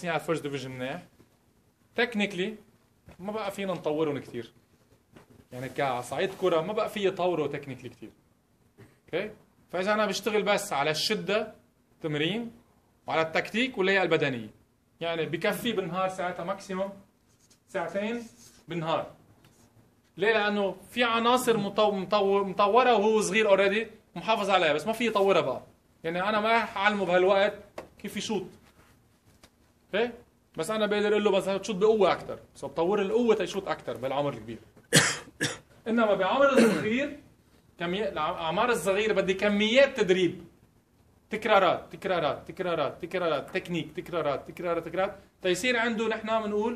كويسين على الفيرست ديفيجن منيح، تكنيكلي ما بقى فينا نطورهم كثير. يعني كصعيد كرة ما بقى فيه يطوروا تكنيكلي كثير. اوكي؟ فاذا انا بشتغل بس على الشده تمرين وعلى التكتيك واللياقه البدنيه، يعني بكفي بالنهار ساعتها ماكسيموم ساعتين بالنهار. ليه؟ لانه في عناصر مطوره وهو صغير اوريدي محافظ عليها، بس ما في يطورها بقى. يعني انا ما راح اعلمه بهالوقت كيف يشوط. اوكي؟ بس انا بقدر اقول له بس تشوط بقوه اكثر، بس بطور القوه تيشوط اكثر بالعمر الكبير. انما بعمر الصغير الاعمار الصغيره بدي كميات تدريب، تكرارات تكرارات تكرارات تكرارات، تكنيك تكرارات تكرارات تكرارات، تيصير عنده نحن بنقول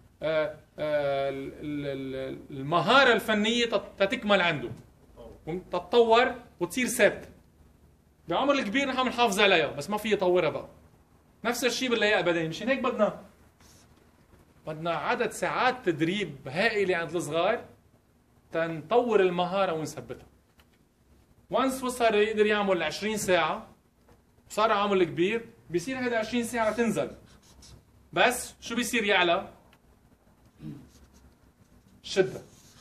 المهاره الفنيه تتكمل عنده تتطور وتصير ثابته. بعمر الكبير نحن بنحافظ عليها بس ما في يطورها بقى. نفس الشيء باللياقه البدنيه، مشان هيك بدنا عدد ساعات تدريب هائله عند الصغار تنطور المهاره ونثبتها. وانس وصل يقدر يعمل 20 ساعه وصار عمل كبير، بيصير هيدا 20 ساعه تنزل، بس شو بيصير يعلى؟ الشده.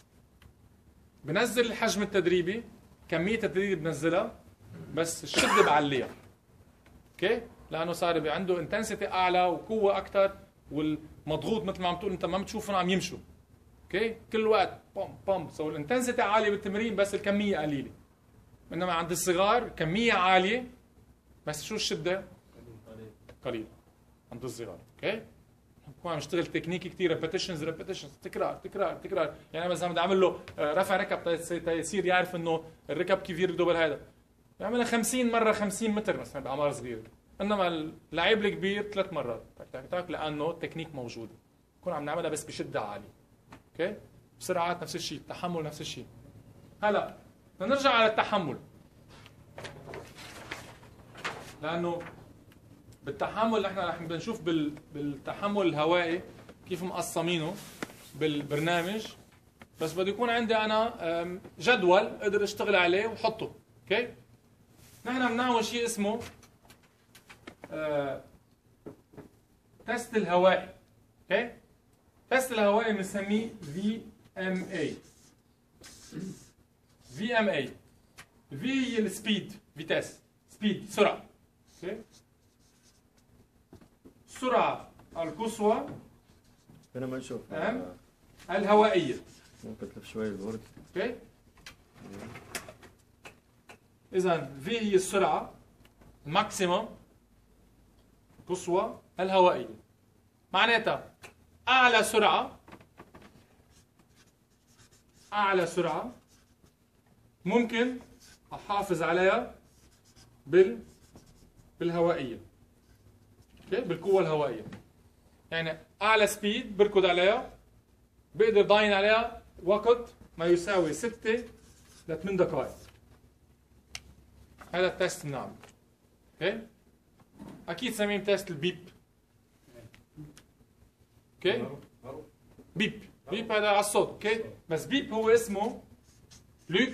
بنزل الحجم التدريبي، كميه التدريب بنزلها، بس الشده بعليها. اوكي؟ لانه صار عنده انتنسيتي اعلى وقوه اكثر، والمضغوط مثل ما عم تقول انت ما بتشوفهم عم يمشوا. اوكي؟ كل وقت بوم بوم، سو الانتنسيتي عاليه بالتمرين بس الكميه قليله. انما عند الصغار كميه عاليه بس شو الشده؟ قليله عند الصغار. اوكي؟ بكون عم نشتغل تكنيك كثير، ريبيتيشنز ريبيتيشنز، تكرار تكرار تكرار. يعني مثلا بدي اعمل له رفع ركب تيصير يعرف انه الركب كيف يركضوا بالهذا، بيعملها 50 مره 50 متر مثلا باعمار صغيره. انما اللعيب الكبير 3 مرات تك تك تك، لانه التكنيك موجوده، بكون عم نعملها بس بشده عاليه. اوكي؟ بسرعات نفس الشيء، التحمل نفس الشيء. هلا بدنا نرجع على التحمل، لانه بالتحمل نحن رح بنشوف بالتحمل الهوائي كيف مقسمينه بالبرنامج، بس بده يكون عندي انا جدول اقدر اشتغل عليه وحطه. اوكي؟ نحن بنعمل شيء اسمه تست الهوائي. اوكي؟ تست الهوائي بنسميه VMA. VMA في هي السبيد، فيتاس، سبيد سرعه. اوكي؟ السرعه القصوى هنا ما نشوف الهوائيه. ممكن تلف شوي البورد. اوكي؟ اذا في هي السرعه الماكسيموم قصوى الهوائيه، معناتها اعلى سرعه ممكن احافظ عليها بالهوائيه. اوكي؟ بالقوه الهوائيه. يعني اعلى سبيد بركض عليها بقدر ضاين عليها وقت ما يساوي 6 ل 8 دقائق. هذا التست بنعمله. اوكي؟ اكيد سمين تست البيب. اوكي؟ بيب هذا على الصوت. اوكي؟ بس بيب هو اسمه لوك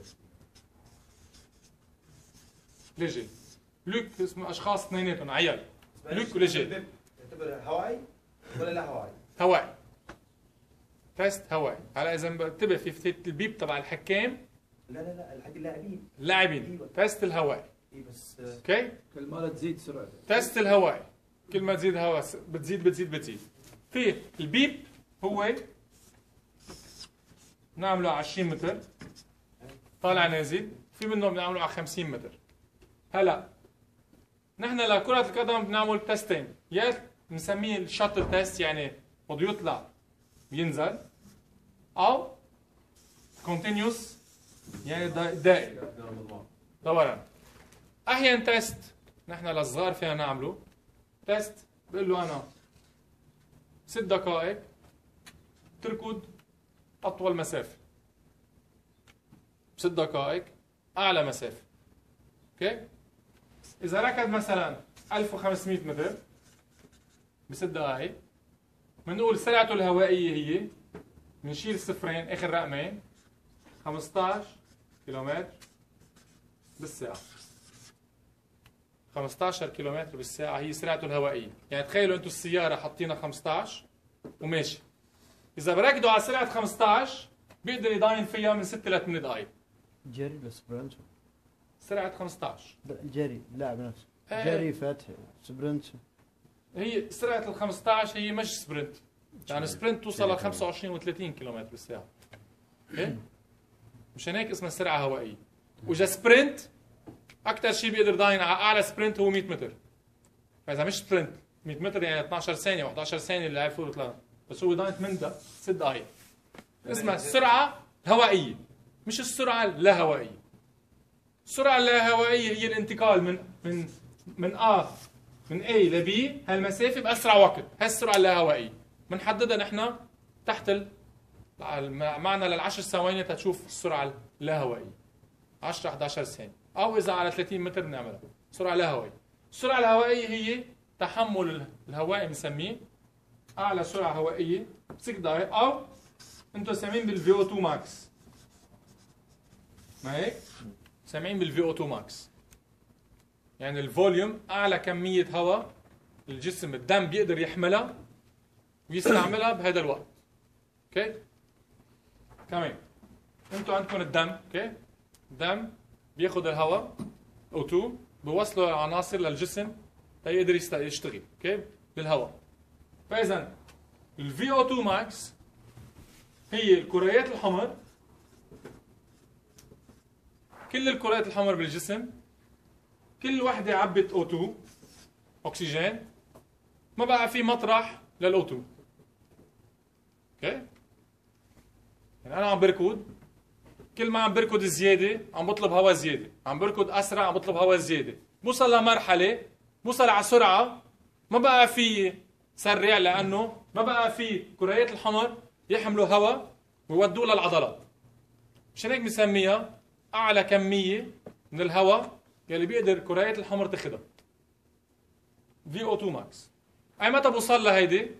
ليجي. لوك اسمه اشخاص اثنيناتهم عيال، لوك وليجي. تعتبر هواي ولا لا هواي؟ هواي. تست هواي. هلا اذا انتبه في البيب تبع الحكام. لا حق اللاعبين. اللاعبين تست الهواي. اي بس اوكي؟ كل ما تزيد سرعته. تست الهواء، كل ما تزيد هواء بتزيد. في البيب هو نعمله على 20 متر طالع نازل، في منه بنعمله على 50 متر. هلا نحن لكرة القدم بنعمل تستين، يا بنسميه الشاتل تيست، يعني بده يطلع ينزل، او كونتينيوس يعني دائم دوران. احيانا تيست نحن للصغار فينا نعمله تيست، بقول له انا 6 دقائق تركض اطول مسافه، 6 دقائق اعلى مسافه. اوكي؟ اذا ركض مثلا 1500 متر ب6 دقائق، بنقول سرعته الهوائيه هي، بنشيل صفرين اخر رقمين، 15 كيلومتر بالساعه. 15 كيلومتر بالساعة هي سرعته الهوائية. يعني تخيلوا انتم السيارة حاطينها 15 وماشي، إذا بركضوا على سرعة 15 بيقدر يضاين فيها من 6 ل 8 دقائق. جري ولا سبرنت؟ سرعة 15 جري اللاعب نفسه. إيه. جري فتح سبرنت. هي سرعة ال 15 هي مش سبرنت، يعني سبرنت توصل ل 25 و 30 كيلومتر بالساعة. اوكي؟ مشان هيك اسمها سرعة هوائية. وإذا سبرنت أكثر شيء بيقدر يضاين على أعلى سبرنت هو 100 متر. فإذا مش سبرنت 100 متر يعني 12 ثانية و 11 ثانية اللي عرفوا يطلع، بس هو ضاين 8 6 دقائق. اسمها السرعة الهوائية مش السرعة اللاهوائية. السرعة اللاهوائية هي الانتقال من A ل B هالمسافة بأسرع وقت، هاي السرعة اللاهوائية. بنحددها نحن تحت معنى لل10 ثواني تشوف السرعة اللاهوائية. 10 11 ثانية، أو إذا على 30 متر بنعملها سرعة لاهوائية. السرعة الهوائية هي تحمل الهواء بنسميه أعلى سرعة هوائية 6 دقائق، أو أنتم سامعين بالفي او 2 ماكس. ما هيك؟ سامعين بالفي او 2 ماكس. يعني الفوليوم أعلى كمية هواء الجسم الدم بيقدر يحملها ويستعملها بهذا الوقت. اوكي؟ كمان انتم عندكم الدم، اوكي؟ الدم بياخذ الهواء O2 بوصله العناصر للجسم ليقدر يشتغل، اوكي؟ بالهواء. فإذا ال VO2 max هي الكريات الحمر، كل الكريات الحمر بالجسم كل وحدة عبت O2 أكسجين، ما بقى في مطرح للO2. اوكي؟ يعني أنا عم بركض، كل ما عم بركض زيادة عم بطلب هواء زيادة، عم بركض أسرع عم بطلب هواء زيادة، بوصل لمرحلة بوصل على سرعة ما بقى في سريع، لأنه ما بقى في كريات الحمر يحملوا هواء ويودوه للعضلات. مشان هيك بنسميها أعلى كمية من الهواء يلي بيقدر كريات الحمر تاخدها. VO2 max. أي متى بوصل لهيدي؟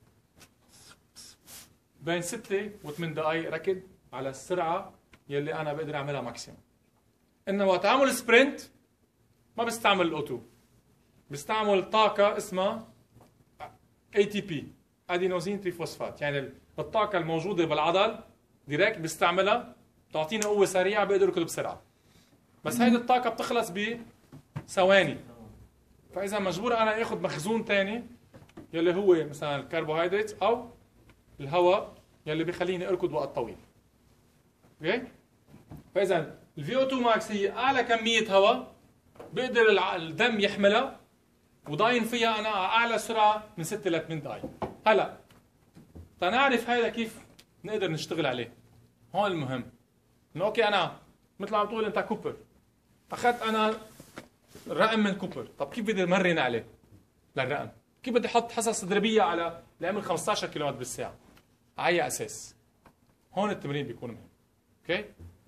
بين 6 و 8 دقائق ركض على السرعة يلي أنا بقدر أعملها ماكسيموم. إنه وقت أعمل سبرنت ما بستعمل الأو2، بستعمل طاقة اسمها ATP أدينوزين تريفوسفات. يعني الطاقة الموجودة بالعضل ديريكت بستعملها تعطينا قوة سريعة بقدر أركض بسرعة. بس هيدي الطاقة بتخلص بثواني، فإذا مجبور أنا آخذ مخزون تاني يلي هو مثلا الكربوهيدرات أو الهواء يلي بيخليني أركض وقت طويل. اوكي؟ فإذا ال VO2 max هي أعلى كمية هواء بقدر الدم يحملها وضاين فيها أنا على أعلى سرعة من 6 ل 8 دقائق. هلا تنعرف هذا كيف نقدر نشتغل عليه. هون المهم إنه أوكي أنا مثل ما عم تقول أنت كوبر، أخذت أنا الرقم من كوبر، طب كيف بدي أمرن عليه للرقم؟ كيف بدي أحط حصص تدريبية على لعمل 15 كيلومتر بالساعة؟ على أي أساس؟ هون التمرين بيكون مهم. اوكي؟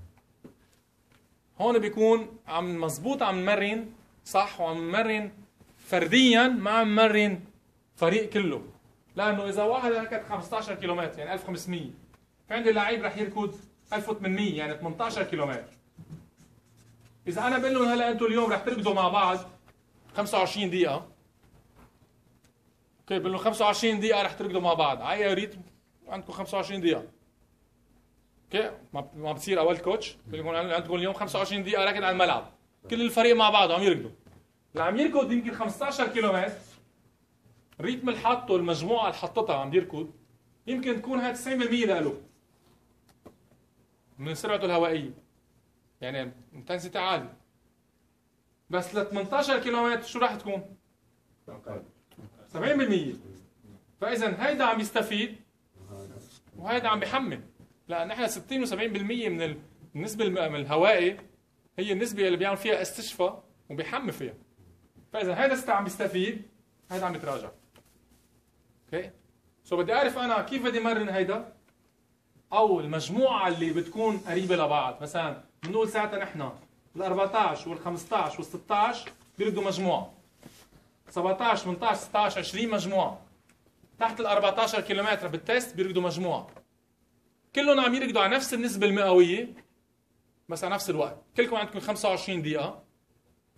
هون بيكون عم مزبوط عم نمرن صح وعم نمرن فرديا ما عم نمرن فريق كله. لانه اذا واحد ركض 15 كيلومتر يعني 1500، في عندي لعيب رح يركض 1800 يعني 18 كيلومتر. اذا انا بقول لهم هلا انتم اليوم رح تركضوا مع بعض 25 دقيقة، اوكي بقول لهم 25 دقيقة رح تركضوا مع بعض، على ريتم عندكم 25 دقيقة. اوكي ما بتصير اول كوتش بيقول عندكم اليوم 25 دقيقه راكد على الملعب، كل الفريق مع بعض عم يركضوا. اللي عم يركض يمكن 15 كيلومتر الريتم اللي حطه المجموعه اللي حطتها عم يركض يمكن تكون هاي 90% له من سرعته الهوائيه، يعني انتنسيتي عاليه. بس ل 18 كيلومتر شو راح تكون؟ 70%. فاذا هيدا عم يستفيد وهيدا عم بيحمل، لأن احنا 60 و 70% من النسبة من الهوائي هي النسبة اللي بيعمل فيها استشفاء وبيحمي فيها. فإذا هذا عم بيستفيد هذا عم يتراجع. اوكي؟ بدي أعرف أنا كيف بدي مرن هيدا أو المجموعة اللي بتكون قريبة لبعض. مثلا بنقول ساعتها نحن ال 14 وال 15 وال 16 بيركضوا مجموعة، 17 18 16 20 مجموعة، تحت ال 14 كيلومتر بالتست بيركضوا مجموعة، كلهم عم يركضوا على نفس النسبة المئوية بس على نفس الوقت. كلكم عندكم 25 دقيقة،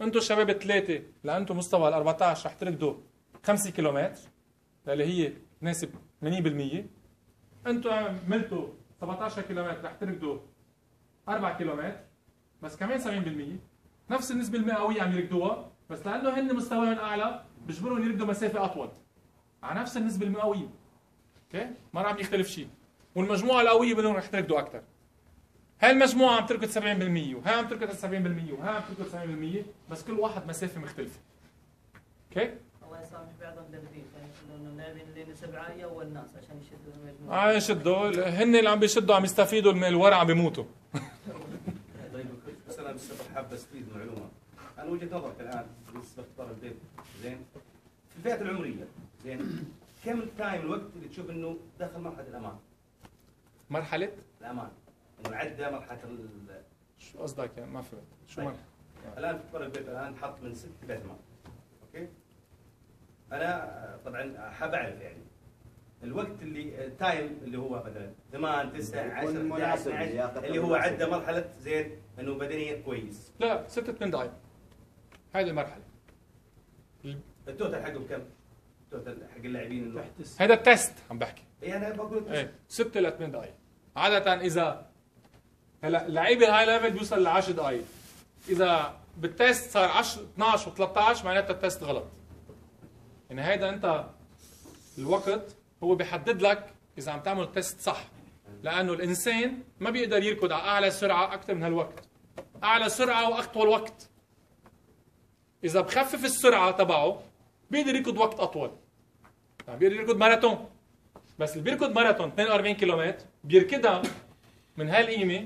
انتم الشباب الثلاثه لانتم مستوى ال 14 رح تركضوا 5 كيلومتر اللي هي تناسب 80%. انتم عملتوا 17 كيلومتر رح تركضوا 4 كيلومتر بس كمان 70%. نفس النسبه المئويه عم يركضوها بس لانه هن مستواهم اعلى بجبرهم يركضوا مسافه اطول على نفس النسبه المئويه. اوكي ما راح يختلف شيء. والمجموعه القويه بدهم رح تركضوا اكثر. هاي المجموعه عم تركض 70% وهي عم تركض 70% وهي عم تركض 70% بس كل واحد مسافه مختلفه. اوكي الله يسامح بعضهم لاعبين انه اللاعبين اللي نسب عاليه اول ناس عشان يشدوا المجموعه. يشدوا هن اللي عم بيشدوا عم يستفيدوا من الورع عم بيموتوا. طيب بس انا بس حاب استفيد معلومه. انا وجهه نظرك الان بالنسبه لاختار البيت زين في الفئات العمريه زين كم التايم الوقت اللي تشوف انه دخل مرحله الامان؟ مرحله الامان انه عدى مرحله شو قصدك يعني ما فهمت شو طيب. مرحله؟ الان في اختبار البيت الان حط من 6 ل 8. اوكي؟ انا طبعا حاب اعرف يعني الوقت اللي التايم اللي هو مثلا 8 9 10 11 اللي هو عدى مرحله زين انه بدنيا كويس. لا 6 8 دقائق. هذه المرحله. التوتال حقه بكم؟ التوتال حق اللاعبين انه هذا التست عم بحكي. اي انا بقول ايه 6 ل 8 دقائق. عادة إذا هلا اللعيبة الهاي ليفل بيوصل ل 10 دقائق. إذا بالتست صار 10 12 و13 معناتها التست غلط. يعني هيدا أنت الوقت هو بيحدد لك إذا عم تعمل تست صح. لأنه الإنسان ما بيقدر يركض على أعلى سرعة أكثر من هالوقت. أعلى سرعة وأطول وقت. إذا بخفف السرعة تبعه بيقدر يركض وقت أطول. يعني بيقدر يركض ماراثون. بس اللي بيركض ماراثون 42 كيلومتر بيركضها من هالقيمة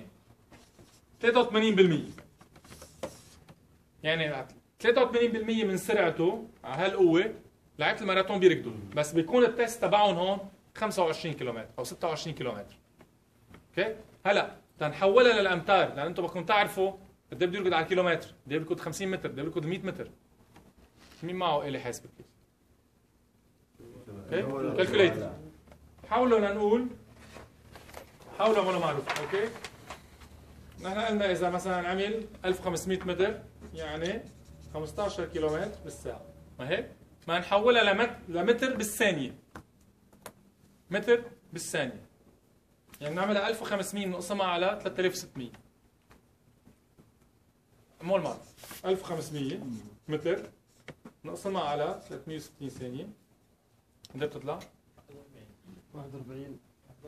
83%. يعني 83% من سرعته على هالقوة لعيبة الماراثون بيركضوا بس بيكون التست تبعهم هون 25 كيلومتر أو 26 كيلومتر. اوكي؟ هلا تنحولها للأمتار لأن أنتم بدكم تعرفوا قد ايه بده يركض على الكيلومتر، قد ايه بيركض 50 متر، قد ايه بيركض 100 متر. مين معه آلة حاسبة؟ اوكي؟ كالكوليتر. حاولوا لنقول حاولوا اعملوا معروف. اوكي نحن قلنا اذا مثلا عمل 1500 متر يعني 15 كيلومتر بالساعه ما هيك ما نحولها لمتر بالثانيه. متر بالثانيه يعني نعملها 1500 نقسمها على 3600 مول مال 1500 متر نقسمها على 360 ثانيه قد بتطلع 41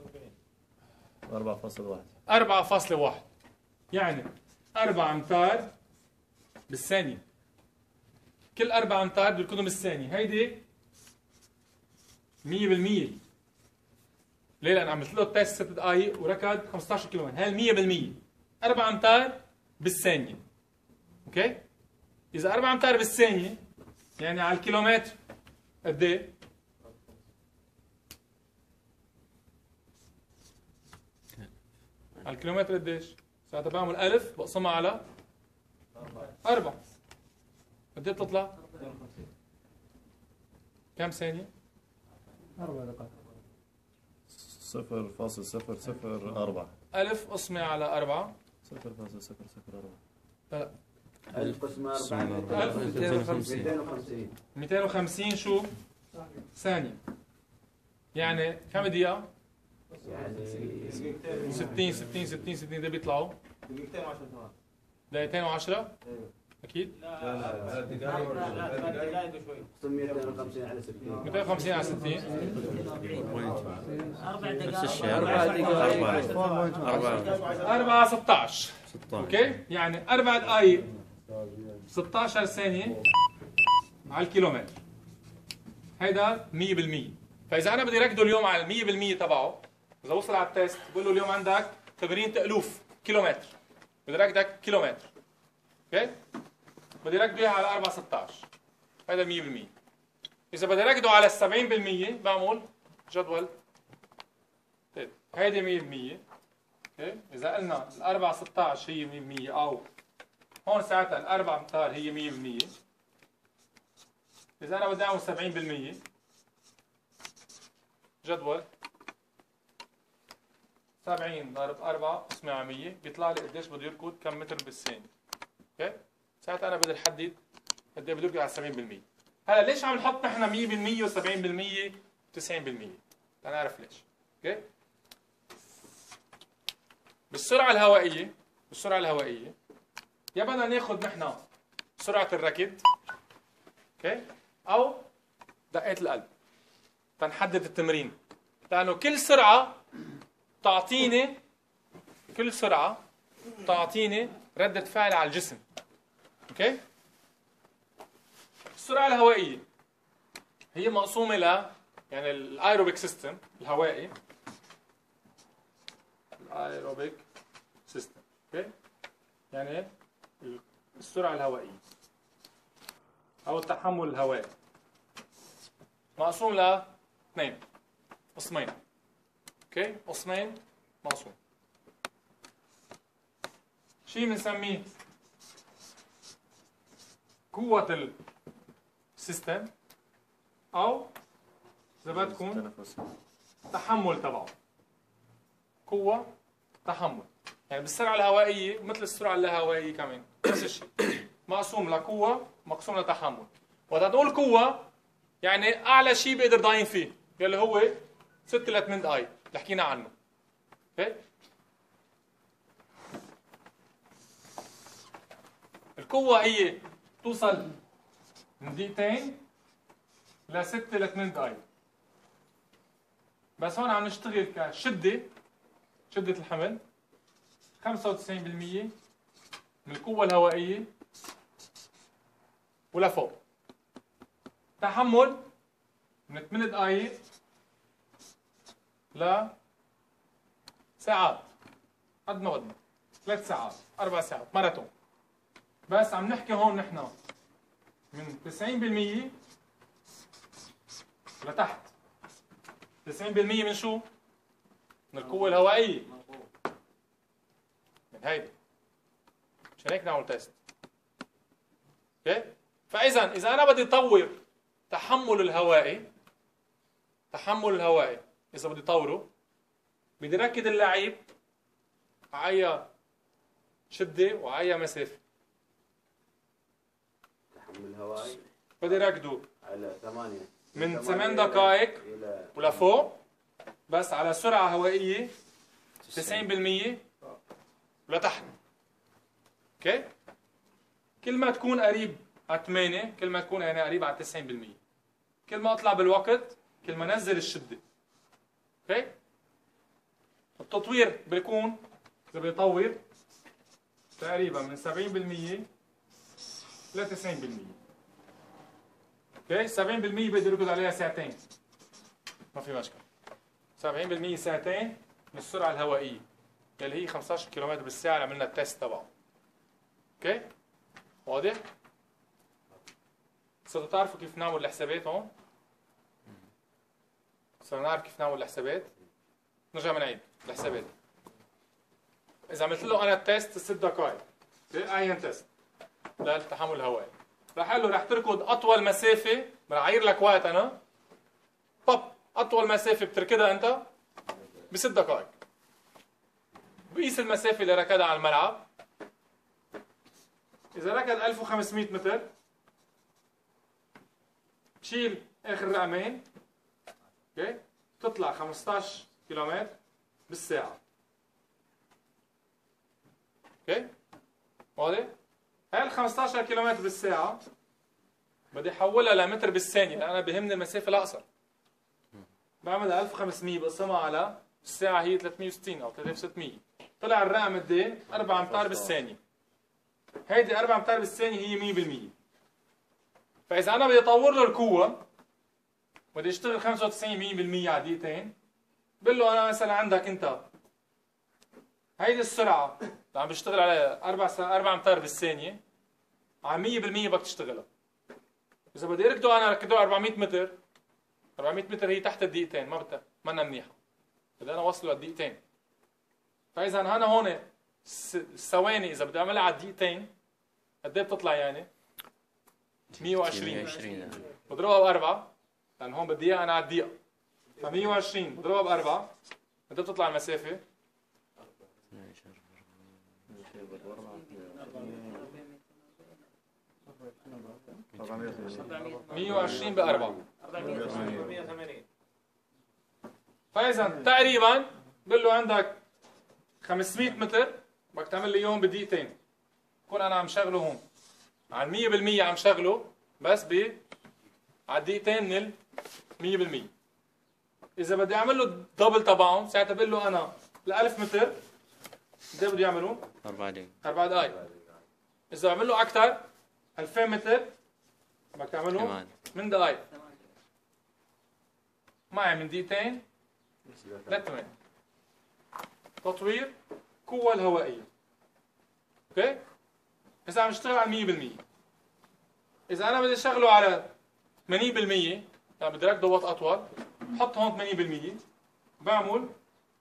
4.1 يعني 4 امتار بالثانية. كل 4 امتار بيركضوا بالثانية. هيدي 100%. ليه؟ لأن عملت له تيست 6 دقائق وركض 15 كيلومتر. هاي 100%. 4 امتار بالثانية. اوكي؟ إذا 4 امتار بالثانية يعني على الكيلومتر قد ايه؟ على الكيلومتر قديش؟ ساعتها بعمل 1000 بقسمها على 4 قد ايه بتطلع؟ كم ثانية؟ 4 دقائق 0.004 1000 قسمة على 4 0.004 لا 1000 قسم 4 250 250 شو؟ ثانية يعني كم دقيقة؟ يعني 60 ده بيطلعوا دقيقتين و10 ثواني. دقيقتين و10 اكيد لا دقائق وشوي. قسم 250 على 60 250 على 60 4 دقائق نفس الشيء 4 16 اوكي يعني 4 دقائق 16 ثانية على الكيلومتر. هيدا 100%. فإذا أنا بدي ركضه اليوم على 100% تبعه إذا وصل على التيست بقول له اليوم عندك تمرين تألوف كيلومتر بدي ركضك كيلومتر. اوكي بدي ركضه إياها على 4 16 هيدا 100%. إذا بدي ركضه على 70% بعمل جدول طيب هيدي 100%. اوكي اذا قلنا ال 4 16 هي 100% او هون ساعتها ال 4 امتار هي 100%. اذا انا بدي اعمل 70% جدول 70 ضرب 4 قسمة على 100 بيطلع لي قديش بده يركض كم متر بالثانية. اوكي ساعتها انا بدي احدد قد ايه بده يركض على 70%. هلا ليش عم نحط نحن 100% و70% و90%؟ تنعرف ليش. اوكي؟ بالسرعه الهوائيه يا بدنا ناخذ نحن سرعه الركض، اوكي، او دقات القلب تنحدد التمرين، لانه كل سرعه تعطيني ردة فعل على الجسم. اوكي؟ السرعة الهوائية هي مقسومة يعني الايروبيك سيستم الهوائي، اوكي؟ يعني السرعة الهوائية او التحمل الهوائي مقسوم لاثنين، قسمين. اوكي؟ قسمين مقسوم. شيء بنسميه قوة السيستم، أو إذا بدكم تحمل تبعه. قوة تحمل، يعني بالسرعة الهوائية مثل السرعة اللاهوائية كمان نفس الشيء، مقسوم لقوة مقسوم لتحمل. وقت نقول قوة يعني أعلى شيء بقدر ضاين فيه يلي هو 6 ل 8 دقائق اللي حكينا عنه. اوكي؟ القوة هي توصل من دقيقتين ل 6 ل 8 دقائق. بس هون عم نشتغل كشدة، شدة الحمل 95% من القوة الهوائية ولفوق. تحمل من 8 دقائق ل ساعات، قد ما بدنا، 3 ساعات 4 ساعات ماراثون. بس عم نحكي هون نحن من 90% لتحت. 90% من شو؟ من القوة الهوائية، من هيدي. مشان هيك نعمل تيست. اوكي؟ فإذا أنا بدي أطور تحمل الهوائي، إذا بدي أطوره بدي ركز اللعيب على أي شدة وعلى أي مسافة. تحمل الهوائي بدي ركضه على 8 من 8 دقائق ولفوق، بس على سرعة هوائية 90% ولتحت. اوكي؟ كل ما تكون قريب على 8 كل ما تكون يعني قريب على 90%. كل ما اطلع بالوقت كل ما نزل الشدة. اوكي؟ التطوير بيكون اذا بيطور تقريبا من 70% ل 90%. اوكي؟ 70% بده يركض عليها ساعتين. ما في مشكلة. 70% ساعتين من السرعة الهوائية اللي هي 15 كيلومتر بالساعة اللي عملنا التست تبعه. اوكي؟ واضح؟ صرتوا تعرفوا كيف نعمل الحسابات هون؟ صرنا نعرف كيف نعمل الحسابات؟ نرجع بنعيد الحسابات. إذا عملت له أنا التست 6 دقائق، أي تست للتحمل الهوائي، راح أقول له راح تركض أطول مسافة، راح أعير لك وقت أنا. أطول مسافة بتركضها أنت ب6 دقائق. بقيس المسافة اللي ركضها على الملعب. إذا ركض 1500 متر تشيل آخر رقمين، اوكي؟ تطلع 15 كيلومتر بالساعة. اوكي؟ واضح؟ هاي ال 15 كيلومتر بالساعة بدي احولها لمتر بالثانية، لأن أنا بهمني المسافة الأقصر. بعمل 1500 بقسمها على الساعة هي 360 أو 3600. طلع الرقم قد ايه؟ 4 أمتار بالثانية. هيدي 4 أمتار بالثانية هي 100%. فإذا أنا بدي أطور له القوة بدي أشتغل 95% على دقيقتين، بقول له أنا مثلا عندك أنت هيدي السرعة اللي عم بشتغل عليها 4 أمتار بالثانية، على 100% بدك تشتغلها. إذا بدي أركضه أنا ركضه 400 متر، 400 متر هي تحت الدقيقتين، منا منيحة. بدي أنا أوصله للدقيقتين. فإذا أنا هون الثواني إذا بدي أعملها على الدقيقتين قد إيه بتطلع يعني؟ 120. بضربها ب4 لأن هون بدي إياها أنا على الدقيقة. ف 120 بضربها ب4 قد إيه بتطلع المسافة؟ 12 120 ب4 480. فاذا تقريبا بقول له عندك 500 متر بدك تعمل لي اياهم بدقيقتين. بكون انا عم شغله هون عن 100% عم شغله بس على دقيقتين من 100%. اذا بدي اعمل له دبل تبعهم ساعتها بقول له انا ل 1000 متر قد ايه بده يعملوا؟ 4 دقائق. 4 دقائق. اذا بعمل له اكثر 2000 متر بدك تعمله من دقائق. معي من دقيقتين ل8. تطوير قوة الهوائية. اوكي؟ إذا عم اشتغل على 100%. إذا أنا بدي اشغله على 80% يعني بدي ركضه وقت أطول، بحط هون 80%، بعمل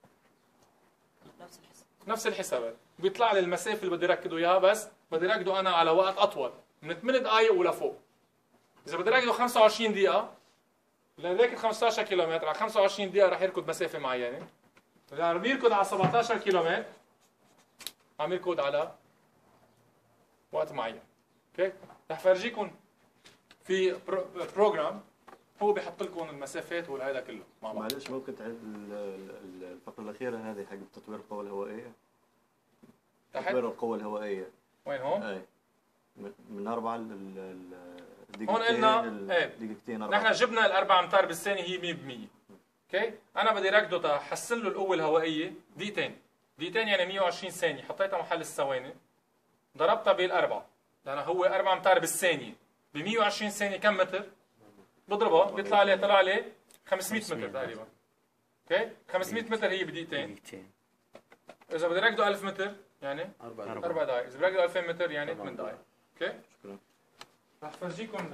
نفس الحسابات، بيطلع لي المسافة اللي بدي ركضه إياها بس بدي ركضه أنا على وقت أطول من 8 دقائق ولفوق. إذا بدي ركضه 25 دقيقة لذاك 15 كيلومتر على 25 دقيقة رح يركض مسافة معينة. إذا عم يركض على 17 كيلومتر عم يركض على وقت معين. اوكي؟ رح فرجيكم في بروجرام هو بيحط لكم المسافات والهذا كله مع بعض. معلش ممكن تعيد الفقرة الأخيرة هذه حق تطوير القوى الهوائية؟ تطوير القوى الهوائية وين هون؟ اي من 4 هون قلنا دقيقتين نحن جبنا الأربع أمتار بالثانية هي 100%. اوكي؟ أنا بدي ركضه تحسن له القوة الهوائية دقيقتين. دقيقتين يعني 120 ثانية، حطيتها محل الثواني ضربتها بالأربعة لأنه هو 4 أمتار بالثانية ب 120 ثانية كم متر؟ بضربها بيطلع لي طلع لي 500 متر تقريبا. اوكي؟ 500 متر هي بدقيقتين. إذا بدي ركضه 1000 متر يعني 4 دقائق، إذا بدي ركضه 2000 متر يعني 8 دقائق. اوكي؟ شكرا. رح فرجيكم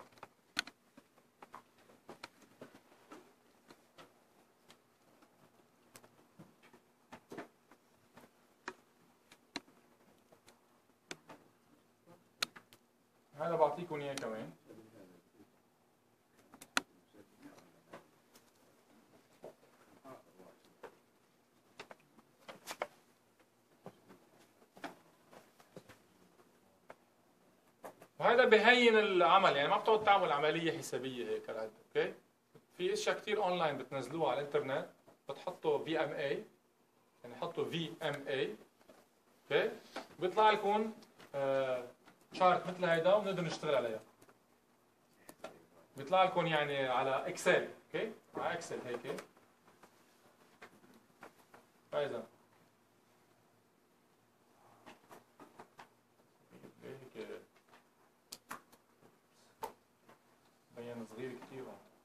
هذا بعطيكم اياه كمان. وهذا بهين العمل، يعني ما بتقعد تعمل عمليه حسابيه هيك هذا. اوكي؟ في اشياء كثير اونلاين بتنزلوها على الانترنت بتحطوا VMA، يعني حطوا VMA. اوكي؟ بيطلع لكم شارت مثل هيدا وبنقدر نشتغل عليها. بيطلع لكم يعني على اكسل. اوكي؟ على اكسل هيك. فاذا هيك بيان صغير كثير.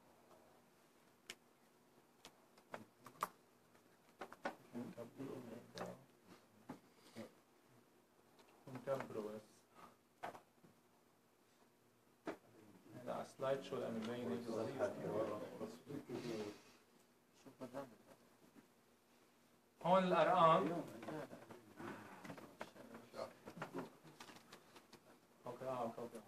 نكبره بس. هذا سلايد شو لأنه مبين هون الأرقام. اوكي.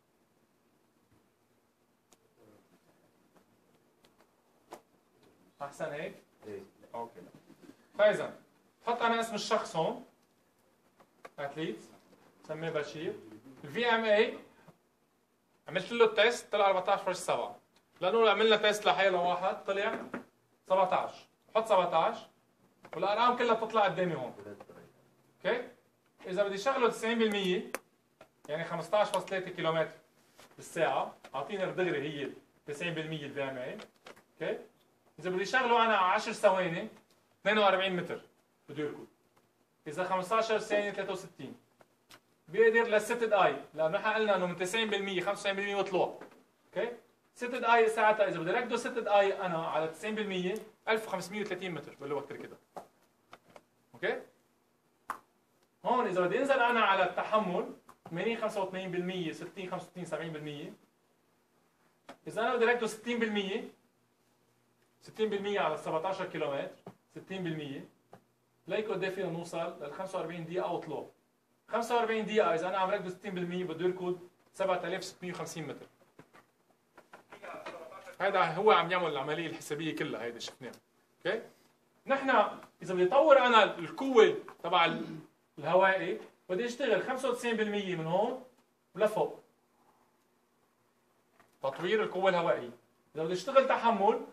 أحسن هيك؟ اوكي. فإذا حط أنا اسم الشخص هون أثليت سميه بشير. VMA عملت له التيست طلع 14.7 لأنه عملنا تيست لحيلا واحد طلع 17. حط 17 والأرقام كلها بتطلع قدامي هون. اوكي؟ إذا بدي شغله 90% يعني 15.3 كيلومتر بالساعة، أعطيني دغري هي 90% VMA. اوكي؟ إذا بدي شغله أنا 10 ثواني 42 متر بده يركض. إذا 15 ثانية 63 بيقدر ل6 دقائق لأنه نحن قلنا إنه من 90% 95% وطلوع. اوكي؟ 6 دقائق ساعتها إذا بدي ركضه 6 دقائق أنا على 90% 1530 متر بالوقت كده. اوكي؟ هون إذا بدي انزل أنا على التحمل 80 85% 60 65 70%. إذا أنا بدي ركضه 60% على 17 كيلومتر 60%. ليكو قد ايه فينا نوصل لل 45 دقيقة أو طلوع. 45 دقيقة إذا أنا عم ركض 60% بده يركض 7650 متر. هذا هو عم يعمل العملية الحسابية كلها هيدي شفناها. اوكي؟ نحن إذا بدي أطور أنا القوة تبع الهوائي بدي أشتغل 95% من هون ولفوق. تطوير القوة الهوائية. إذا بدي أشتغل تحمل